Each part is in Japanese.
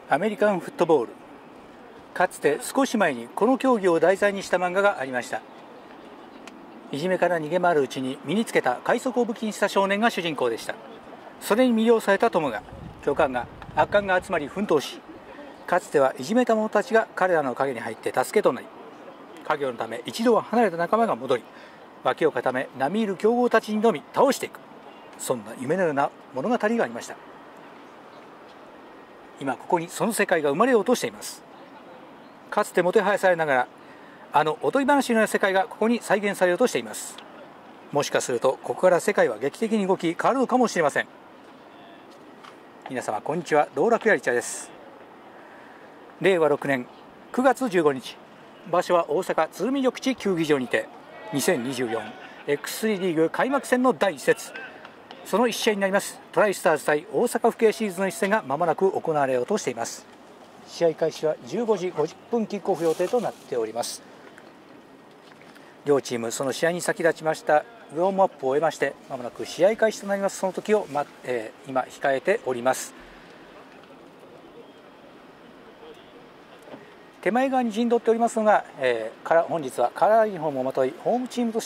アメリカンフットボール。かつて少し前にこの競技を題材にした漫画がありました。いじめから逃げ回るうちに身につけた快速を武器にした少年が主人公でした。それに魅了された友が教官が悪漢が集まり奮闘し、かつてはいじめた者たちが彼らの陰に入って助けとなり、家業のため一度は離れた仲間が戻り、脇を固め並みいる強豪たちにのみ倒していく、そんな夢のような物語がありました。今ここにその世界が生まれようとしています。かつてもてはやされながらあのおとぎ話のような世界がここに再現されようとしています。もしかするとここから世界は劇的に動き変わるのかもしれません。皆様こんにちは、道楽やり茶です。令和6年9月15日、場所は大阪鶴見緑地球技場にて 2024X3 リーグ開幕戦の第1節、その1試合になりますトライスターズ対大阪府警シリーズの一戦が間もなく行われようとしています。試合開始は15時50分キックオフ予定となっております。両チームその試合に先立ちましたウォームアップを終えまして、まもなく試合開始となります。その時を、今控えております。手前側に陣取っておりますのが、本日はカラーユニフォームをまといホームチームとして、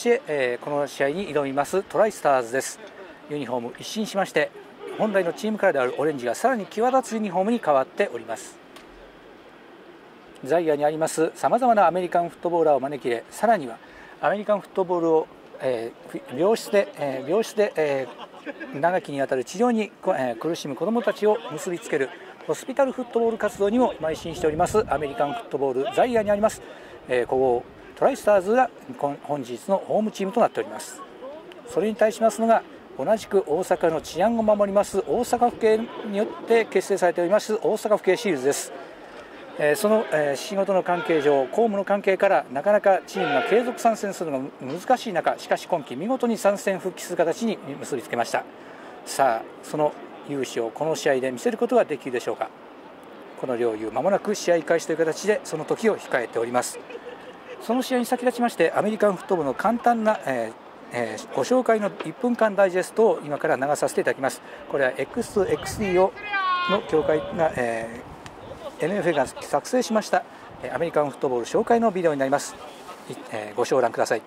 この試合に挑みますトライスターズです。ユニフォーム一新しまして、本来のチームカラーであるオレンジがさらに際立つユニフォームに変わっております。ザイアにありますさまざまなアメリカンフットボーラーを招き入れ、さらにはアメリカンフットボールを、病室で、長きにわたる治療に、苦しむ子どもたちを結びつけるホスピタルフットボール活動にも邁進しておりますアメリカンフットボールザイアにあります、古豪トライスターズが本日のホームチームとなっております。それに対しますのが同じく大阪の治安を守ります大阪府警によって結成されております大阪府警シリーズです。その仕事の関係上、公務の関係からなかなかチームが継続参戦するのが難しい中、しかし今季見事に参戦復帰する形に結びつけました。さあその勇姿をこの試合で見せることができるでしょうか。この両雄まもなく試合開始という形でその時を控えております。その試合に先立ちましてアメリカンフットボールの簡単な、ご紹介の1分間ダイジェストを今から流させていただきます。これは X2XD の協会が、NFL が作成しましたアメリカンフットボール紹介のビデオになります。ご賞覧ください。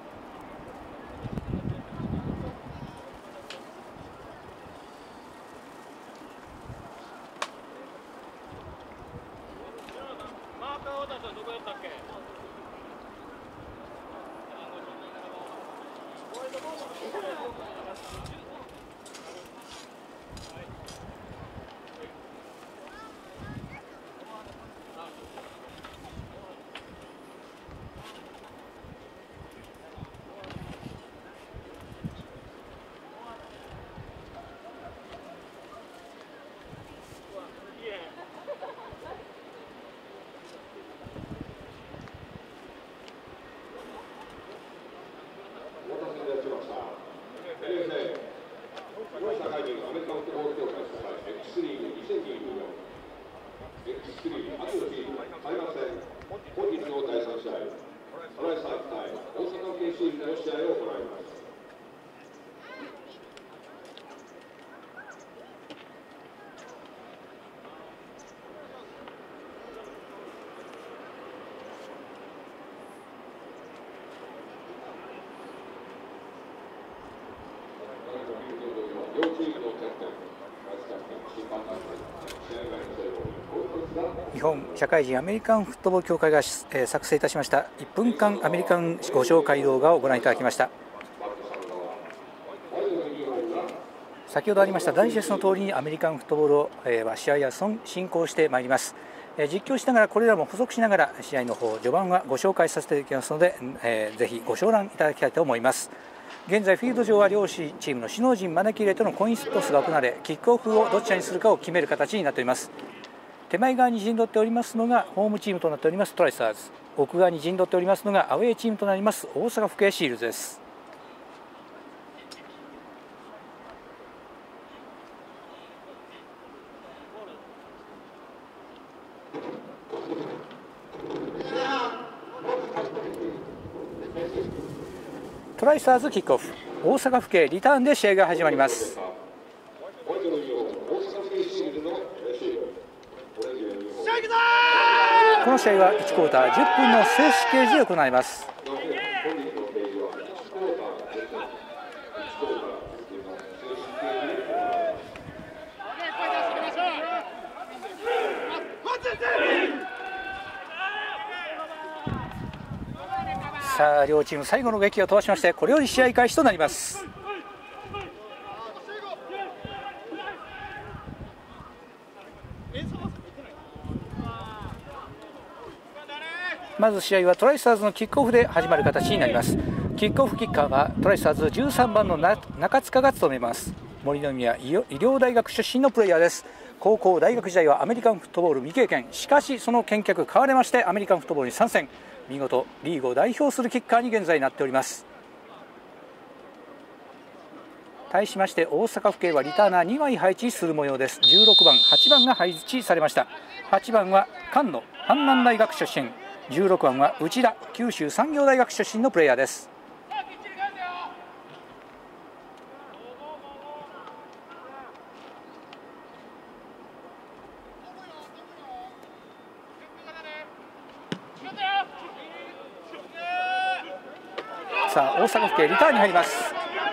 日本社会人アメリカンフットボール協会が作成いたしました1分間アメリカンご紹介動画をご覧いただきました。先ほどありましたダイジェストの通りにアメリカンフットボールを試合や進行してまいります。実況しながらこれらも補足しながら試合の方序盤はご紹介させていただきますので、ぜひご賞覧いただきたいと思います。現在フィールド上は両チームの首脳陣招き入れとのコイントスが行われ、キックオフをどちらにするかを決める形になっております。手前側に陣取っておりますのがホームチームとなっておりますトライスターズ、奥側に陣取っておりますのがアウェーチームとなります大阪府警シールズです。トライスターズキックオフ、大阪府警リターンで試合が始まります。 さこの試合は1クォーター10分の静止形で行います。さあ両チーム最後の撃を飛ばしまして、これより試合開始となります。まず試合はトライスターズのキックオフで始まる形になります。キックオフキッカーはトライスターズ13番の中塚が務めます。森の宮医療大学出身のプレイヤーです。高校大学時代はアメリカンフットボール未経験、しかしその見客買われましてアメリカンフットボールに参戦、見事リーグを代表するキッカーに現在なっております。対しまして大阪府警はリターナー2枚配置する模様です。16番8番が配置されました。8番は菅野阪南大学出身、16番は内田九州産業大学出身のプレイヤーです。さあ大阪府警リターンに入ります。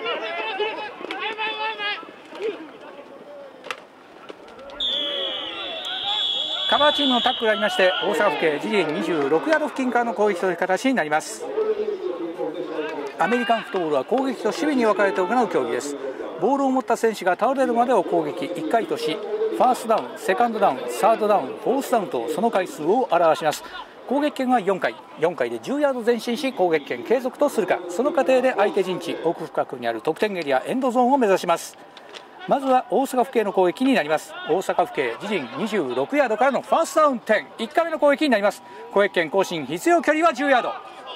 カバーチームのタックルがありまして、大阪府警自陣26ヤード付近からの攻撃という形になります。アメリカンフットボールは攻撃と守備に分かれて行う競技です。ボールを持った選手が倒れるまでを攻撃1回とし、ファーストダウン、セカンドダウン、サードダウン、フォースダウンとその回数を表します。攻撃権は4回で10ヤード前進し攻撃権継続とするか、その過程で相手陣地奥深くにある得点エリアエンドゾーンを目指します。まずは大阪府警の攻撃になります。大阪府警自陣26ヤードからのファーストダウン10、1回目の攻撃になります。攻撃権更新、必要距離は10ヤード。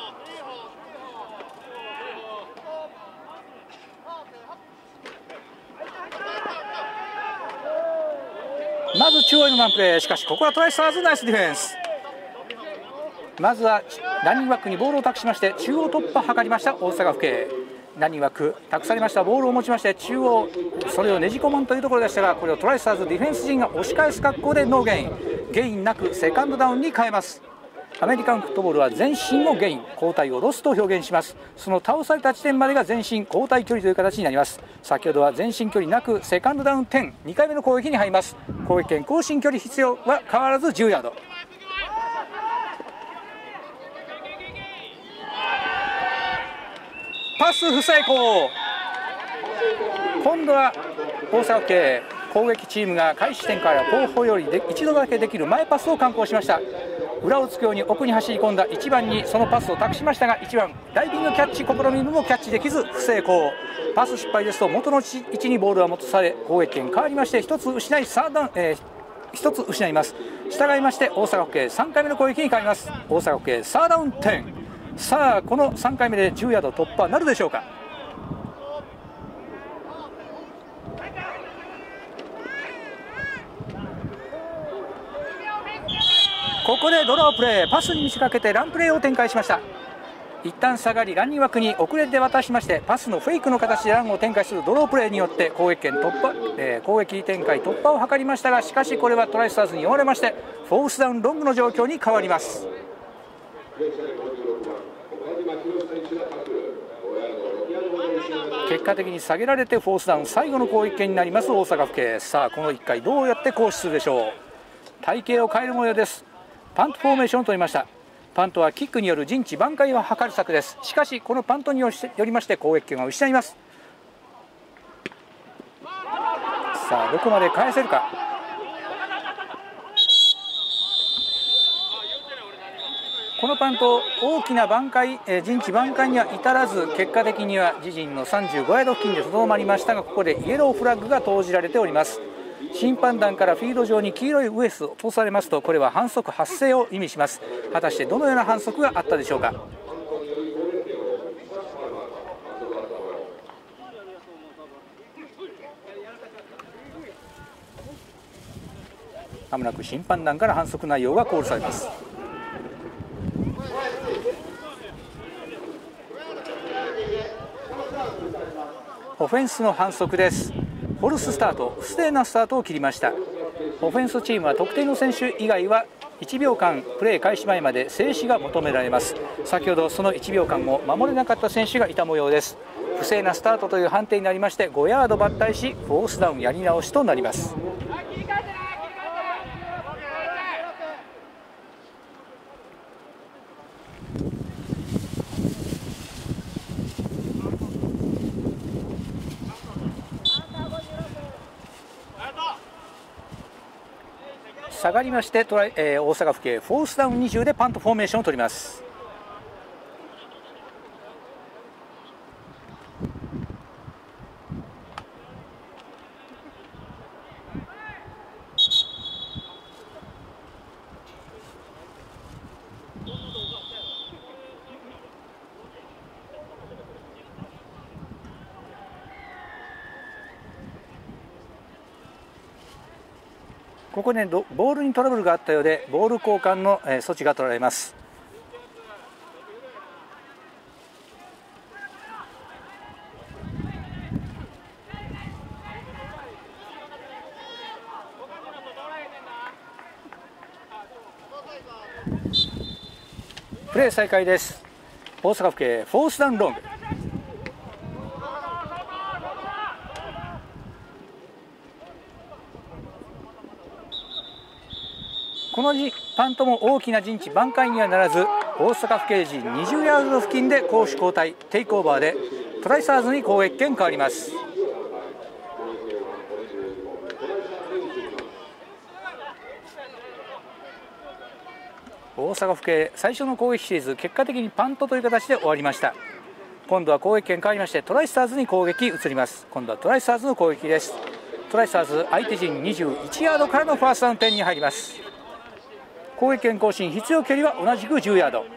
まず中央へのマンプレー、しかしここはトライスターズナイスディフェンス。まずはランニングバックにボールを託しまして中央突破を図りました大阪府警。ランニングバック託されましたボールを持ちまして中央、それをねじ込むというところでしたが、これをトライスターズディフェンス陣が押し返す格好でノーゲイン、ゲインなくセカンドダウンに変えます。アメリカンフットボールは前進をゲイン、後退をロスと表現します。その倒された地点までが前進後退距離という形になります。先ほどは前進距離なくセカンドダウン10、2回目の攻撃に入ります。攻撃権更新距離必要は変わらず10ヤード。パス不成功。今度は大阪府警攻撃チームが開始点から後方よりで一度だけできる前パスを敢行しました。裏をつくように奥に走り込んだ1番にそのパスを託しましたが、1番ダイビングキャッチ試みるもキャッチできず不成功。パス失敗ですと元の位置にボールは戻され攻撃権変わりまして1つ失い1つ失います。従いまして大阪府警3回目の攻撃に変わります。大阪府警サーダウン10。さあこの3回目で10ヤード突破なるでしょうか。ここでドロープレー、パスに見せかけてランプレーを展開しました。一旦下がりランニング枠に遅れて渡しましてパスのフェイクの形でランを展開するドロープレーによって攻撃展開突破を図りましたが、しかしこれはトライスターズに追われましてフォースダウンロングの状況に変わります。結果的に下げられてフォースダウン、最後の攻撃権になります大阪府警。さあこの1回どうやって行使するでしょう。体型を変える模様です。パントフォーメーションを取りました。パントはキックによる陣地挽回を図る策です。しかしこのパントによりまして攻撃権を失います。さあどこまで返せるか。このパント大きな挽回、陣地挽回には至らず結果的には自陣の35ヤード付近でとどまりましたが、ここでイエローフラッグが投じられております。審判団からフィールド上に黄色いウエスを通されますとこれは反則発生を意味します。果たしてどのような反則があったでしょうか。まもなく審判団から反則内容がコールされます。オフェンスの反則です。フォルススタート、不正なスタートを切りました。オフェンスチームは特定の選手以外は 1秒間プレー開始前まで静止が求められます。先ほどその1秒間を守れなかった選手がいた模様です。不正なスタートという判定になりまして5ヤード抜体しフォースダウンやり直しとなります。下がりまして大阪府警フォースダウン20でパントフォーメーションを取ります。ここでボールにトラブルがあったようでボール交換の措置が取られます。プレー再開です。大阪府警フォースダウンロング。このパントも大きな陣地挽回にはならず大阪府警陣20ヤード付近で攻守交代テイクオーバーでトライサーズに攻撃権変わります。大阪府警最初の攻撃シリーズ結果的にパントという形で終わりました。今度は攻撃権変わりましてトライスターズに攻撃移ります。今度はトライスターズの攻撃です。トライスターズ相手陣21ヤードからのファーストダウン点に入ります。攻撃権更新必要距離は同じく10ヤード。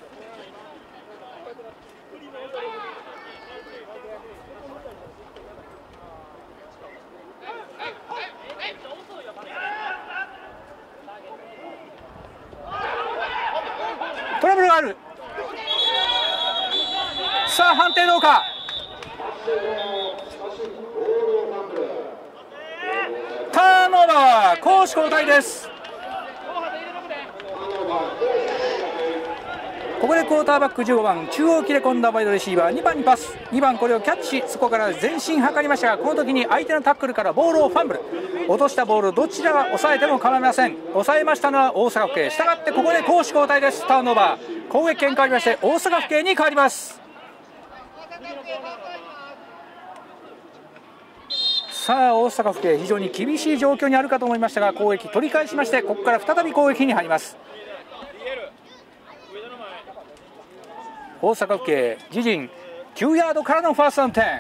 トラブルがある。さあ判定どうか。ターンオーバー、攻守交代です。ここでクォーターバック15番中央切れ込んだワイドレシーバー2番にパス、2番これをキャッチしそこから前進図りましたがこの時に相手のタックルからボールをファンブル、落としたボールどちらが抑えても構いません。抑えましたのは大阪府警。したがってここで攻守交代です。ターンオーバー、攻撃権変わりまして大阪府警に変わります。さあ大阪府警非常に厳しい状況にあるかと思いましたが攻撃取り返しましてここから再び攻撃に入ります。大阪府警自陣9ヤードからのファーストダウン点。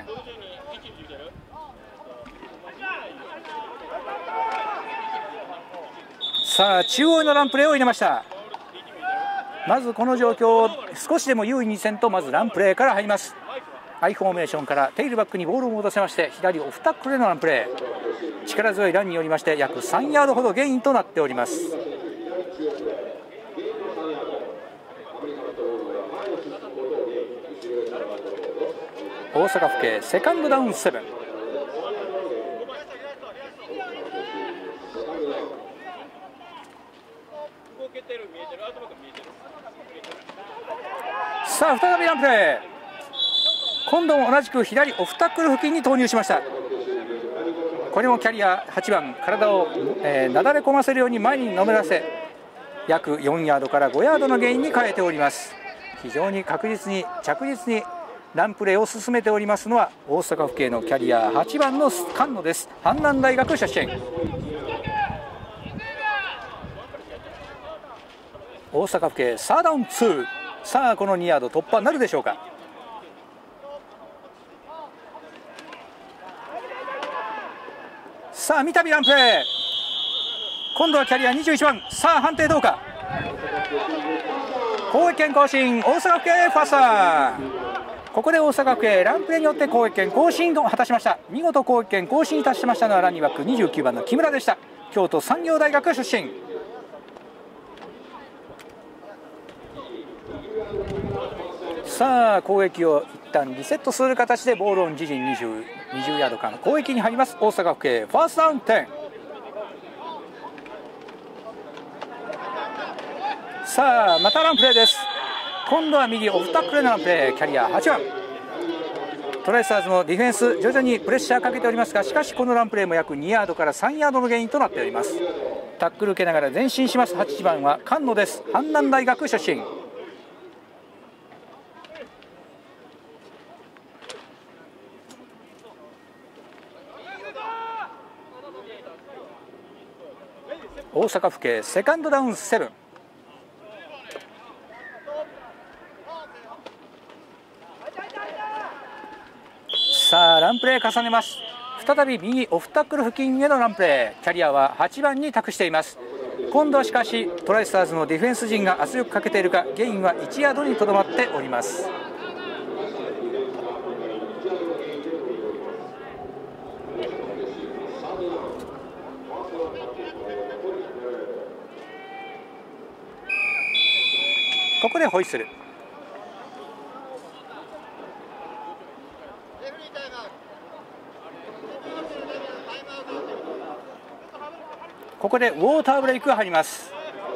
さあ中央のランプレーを入れました。まずこの状況を少しでも優位にせんとまずランプレーから入ります。アイフォーメーションからテイルバックにボールを戻せまして左オフタックルでのランプレー、力強いランによりまして約3ヤードほどゲインとなっております。大阪府警セカンドダウン7。さあ再びランプレー、今度も同じく左オフタックル付近に投入しました。これもキャリア8番体をなだれ込ませるように前にのめらせ約4ヤードから5ヤードのゲインに変えております。非常に確実に着実にランプレーを進めておりますのは大阪府警のキャリア8番の菅野です。阪南大学出身。大阪府警サーダウン2。さあこの2ヤード突破なるでしょうか。さあ三度ランプレー、今度はキャリア21番。さあ判定どうか。攻撃権更新大阪府警ファースター。ここで大阪府警ランプレーによって攻撃権更新を果たしました。見事攻撃権更新に達しましたのはランニングバック29番の木村でした。京都産業大学出身。さあ攻撃を一旦リセットする形でボールオン自陣20ヤードからの攻撃に入ります大阪府警ファーストダウン10。 さあまたランプレーです。今度は右オフタックルのランプレー、キャリア8番。トライスターズのディフェンス徐々にプレッシャーかけておりますが、しかしこのランプレーも約2ヤードから3ヤードのゲインとなっております。タックル受けながら前進します。8番は菅野です。阪南大学出身。大阪府警セカンドダウン7。さあランプレー重ねます。再び右オフタックル付近へのランプレー、キャリアは8番に託しています。今度はしかしトライスターズのディフェンス陣が圧力かけているか、ゲインは1ヤードにとどまっております。ここでホイッスル。ここでウォーターブレイクが入ります。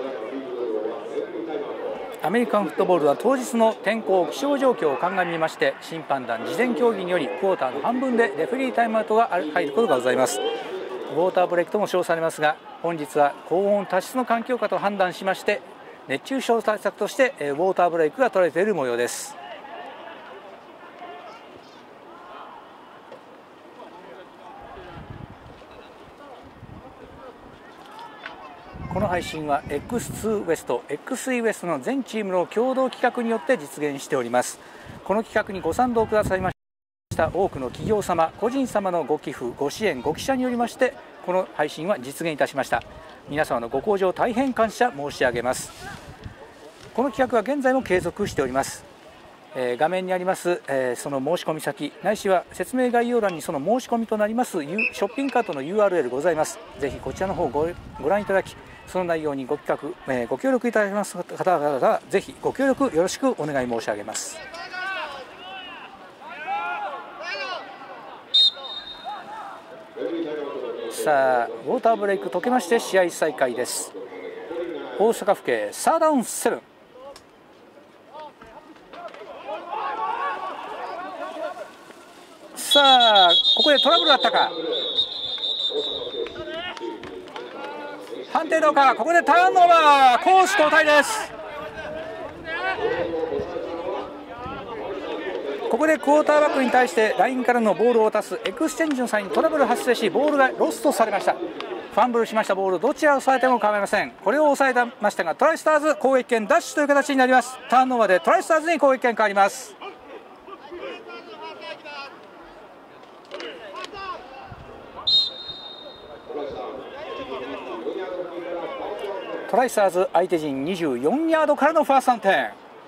アメリカンフットボールは当日の天候気象状況を鑑みまして、審判団事前協議によりクォーターの半分でレフェリータイムアウトが入ることがございます。ウォーターブレイクとも称されますが、本日は高温多湿の環境下と判断しまして、熱中症対策としてウォーターブレイクが取られている模様です。この配信は X2 ウエスト、XE ウエストの全チームの共同企画によって実現しております。この企画にご賛同くださいました多くの企業様、個人様のご寄付、ご支援、ご記者によりまして、この配信は実現いたしました。皆様のご厚情大変感謝申し上げます。この企画は現在も継続しております。画面にあります、その申し込み先ないしは説明概要欄にその申し込みとなりますショッピングカートの URL ございます。ぜひこちらの方をご覧いただき、その内容にご企画、ご協力いただきます方々はぜひご協力よろしくお願い申し上げます。さあウォーターブレイク解けまして試合再開です。大阪府警サーダウン7。さあここでトラブルがあったか、判定どうか。ここでターンオーバー、攻守交代です。ここでクォーターバックに対してラインからのボールを渡すエクスチェンジの際にトラブル発生し、ボールがロストされました。ファンブルしましたボール、どちらを抑えても構いません。これを抑えましたが、トライスターズ攻撃権ダッシュという形になります。ターンオーバーでトライスターズに攻撃権変わります。トライスターズ相手陣24ヤードからのファースト3点。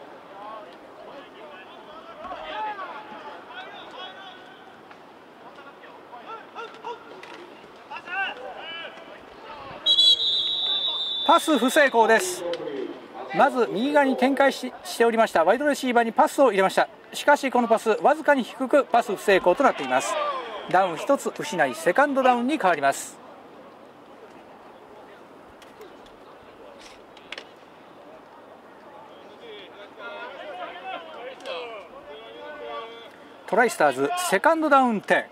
パス不成功です。まず右側に展開しておりましたワイドレシーバーにパスを入れました。しかしこのパスわずかに低くパス不成功となっています。ダウン1つ失いセカンドダウンに変わります。トライスターズセカンドダウン10。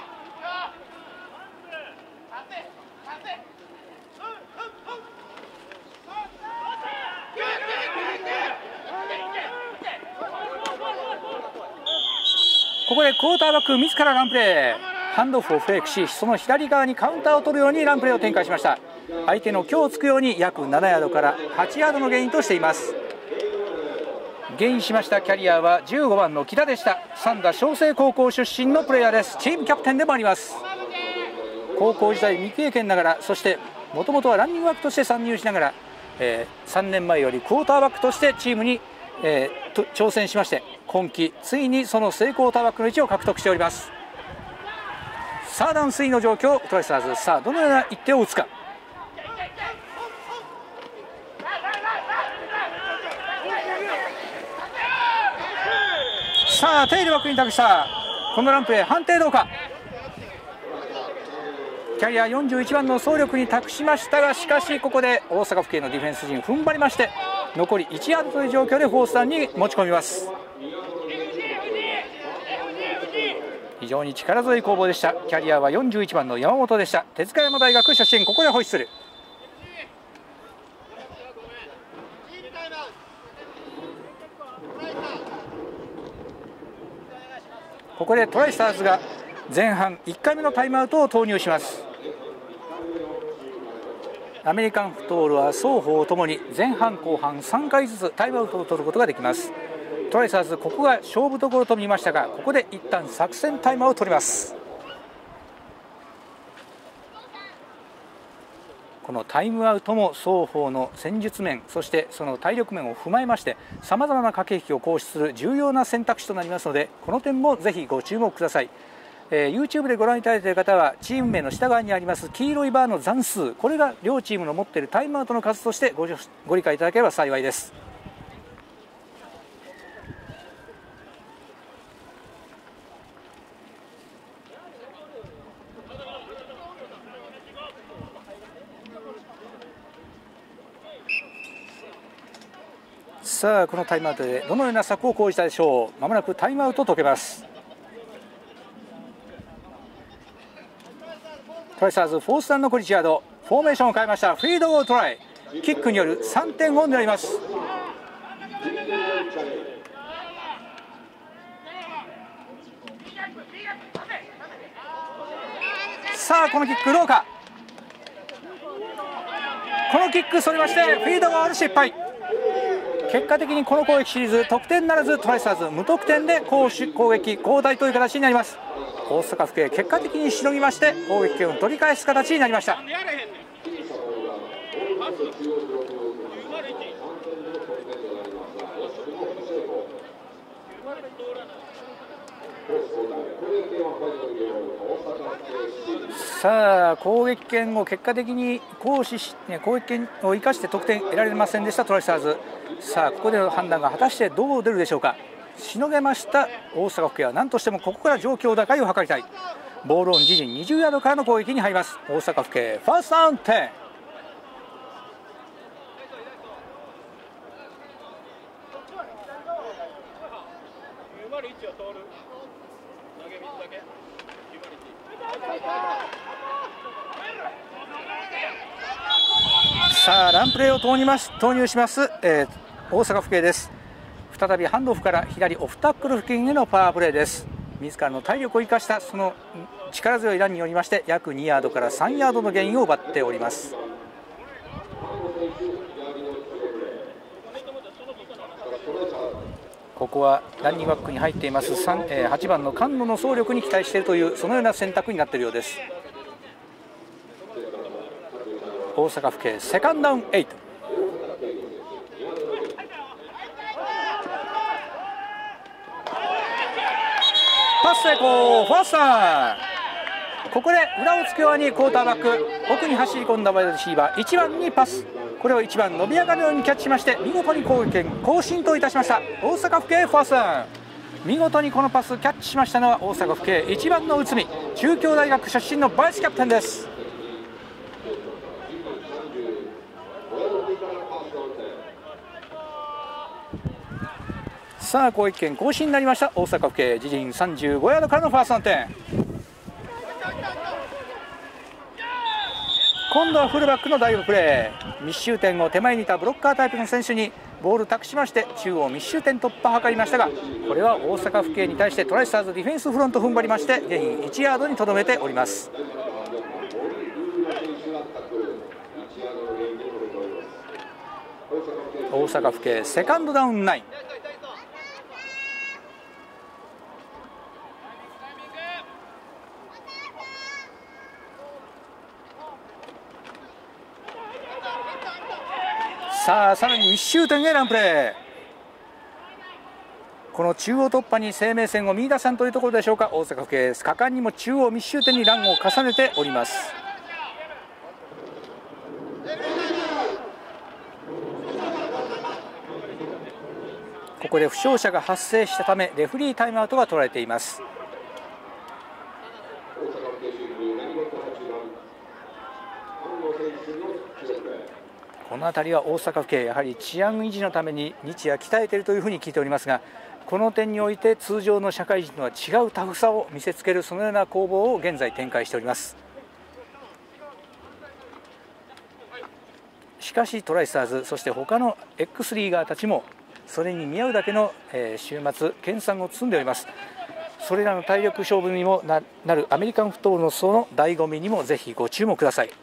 ここでクォーターバック自らランプレー、ハンドオフをフェイクし、その左側にカウンターを取るようにランプレーを展開しました。相手の強をつくように約7ヤードから8ヤードのゲインとしています。ゲインしましたキャリアは15番の木田でした。三田商成高校出身のプレイヤーです。チームキャプテンでもあります。高校時代未経験ながら、そしてもともとはランニングバックとして参入しながら、3年前よりクォーターバックとしてチームに、挑戦しまして、今季ついにその正クォーターバックの位置を獲得しております。さあダウン3の状況、トライスターズさあどのような一手を打つか。さあテイルバックに託したこのランプレー、判定どうか。キャリア41番の走力に託しましたが、しかしここで大阪府警のディフェンス陣踏ん張りまして残り1ヤードという状況でフォースダウンに持ち込みます。非常に力強い攻防でした。キャリアは41番の山本でした。手塚山大学出身。ここでホイッスル。ここでトライスターズが前半1回目のタイムアウトを投入します。アメリカンフットボールは双方ともに前半後半3回ずつタイムアウトを取ることができます。トライスターズ、ここが勝負どころと見ましたが、ここで一旦作戦タイムを取ります。このタイムアウトも双方の戦術面、そしてその体力面を踏まえましてさまざまな駆け引きを行使する重要な選択肢となりますので、この点もぜひご注目ください。YouTube でご覧いただいている方はチーム名の下側にあります黄色いバーの残数、これが両チームの持っているタイムアウトの数としてご理解いただければ幸いです。さあこのタイムアウトでどのような策を講じたでしょう。まもなくタイムアウト解けます。トライスターズフォースダウン残り1ヤード、フォーメーションを変えました。フィードゴールトライ、キックによる3点を狙います。さあこのキックどうか。このキックそれましてフィードゴール失敗。結果的にこの攻撃シリーズ得点ならず、トライスターズ無得点で攻撃交代という形になります。大阪府警結果的にしのぎまして攻撃権を取り返す形になりました。さあ攻撃権を結果的に攻撃権を生かして得点得られませんでしたトライスターズ。さあここでの判断が果たしてどう出るでしょうか。しのげました大阪府警は何としてもここから状況打開を図りたい。ボールオン自陣20ヤードからの攻撃に入ります。大阪府警ファーストダウン10。さあランプレーを投入します、大阪府警です。再びハンドオフから左オフタックル付近へのパワープレーです。自らの体力を生かしたその力強いランによりまして約2ヤードから3ヤードのゲインを奪っております。ここはランニングバックに入っています8番の菅野の走力に期待しているというそのような選択になっているようです。大阪府警セカンドダウン8。パス成功、ファーストダウン。ここで裏をつくようにクォーターバック奥に走り込んだワイドレシーバー1番にパス、これを1番伸び上がるようにキャッチしまして見事に攻撃権更新といたしました。大阪府警ファーストダウン。見事にこのパスキャッチしましたのは大阪府警1番の内海、中京大学出身のバイスキャプテンです。さあ攻撃権更新になりました大阪府警自陣35ヤードからのファーストダウン点。今度はフルバックのダイブプレー、密集点を手前にいたブロッカータイプの選手にボール託しまして中央密集点突破を図りましたが、これは大阪府警に対してトライスターズディフェンスフロント踏ん張りましてゲイン1ヤードにとどめております。大阪府警セカンドダウン9。さあさらに密集点へランプレー、この中央突破に生命線を見出さんというところでしょうか。大阪府警果敢にも中央密集点にランを重ねております。ここで負傷者が発生したためレフリータイムアウトが取られています。ここの辺りは大阪府警やはり治安維持のために日夜鍛えているというふうに聞いておりますが、この点において通常の社会人とは違うタフさを見せつける、そのような攻防を現在展開しております。しかしトライスターズ、そして他の X リーガーたちもそれに見合うだけの週末研鑽を積んでおります。それらの体力勝負にもなるアメリカンフットボールのその醍醐味にもぜひご注目ください。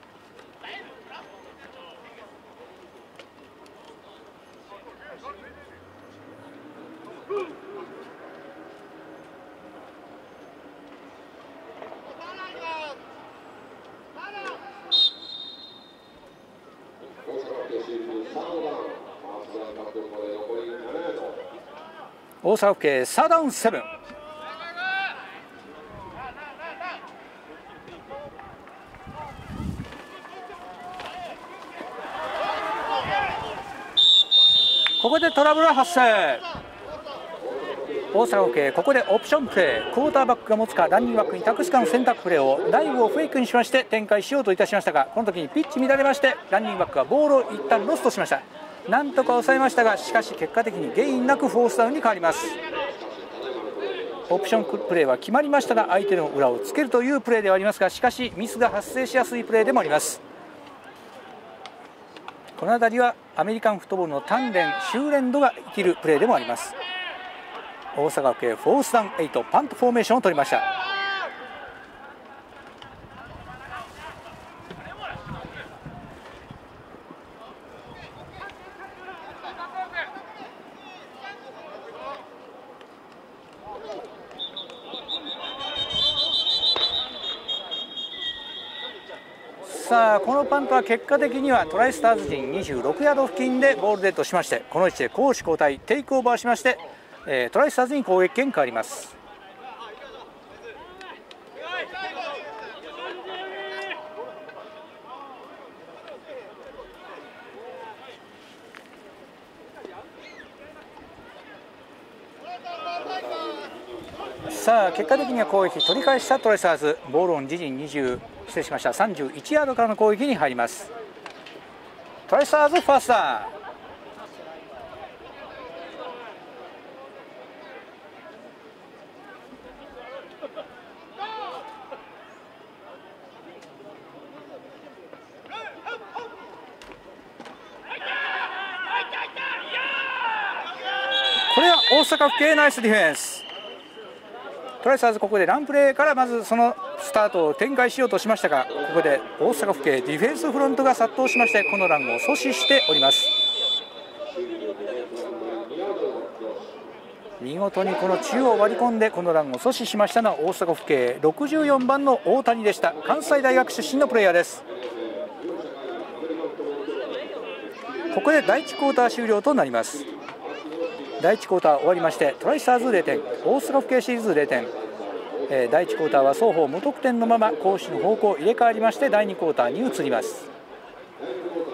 大阪府警サーダウン7。ここでトラブル発生。大阪府警ここでオプションプレー、クォーターバックが持つかランニングバックに託すかの選択プレーをダイブをフェイクにしまして展開しようといたしましたが、この時にピッチ乱れましてランニングバックはボールを一旦ロストしました。なんとか抑えましたが、しかし結果的にゲインなくフォースダウンに変わります。オプションプレーは決まりましたが相手の裏をつけるというプレーではありますが、しかしミスが発生しやすいプレーでもあります。この辺りはアメリカンフットボールの鍛錬修練度が生きるプレーでもあります。大阪府警フォースダウン8パントフォーメーションを取りました。さあこのパントは結果的にはトライスターズ陣26ヤード付近でボールデッドしまして、この位置で攻守交代テイクオーバーしまして、トライスターズに攻撃権変わります。さあ結果的には攻撃取り返したトライスターズ、ボールオン自陣31ヤードからの攻撃に入ります。トライスターズファーストダウン。これは大阪府警ナイスディフェンス。トライスターズここでランプレーからまずそのスタートを展開しようとしましたが、ここで大阪府警ディフェンスフロントが殺到しましてこのランを阻止しております。見事にこの中央を割り込んでこのランを阻止しましたのは大阪府警64番の大谷でした。関西大学出身のプレイヤーです。ここで第1クォーター終了となります。第1クォーター終わりましてトライスターズ0点、大阪府警シリーズ0点。第1クォーターは双方無得点のまま攻守の方向入れ替わりまして第2クォーターに移ります。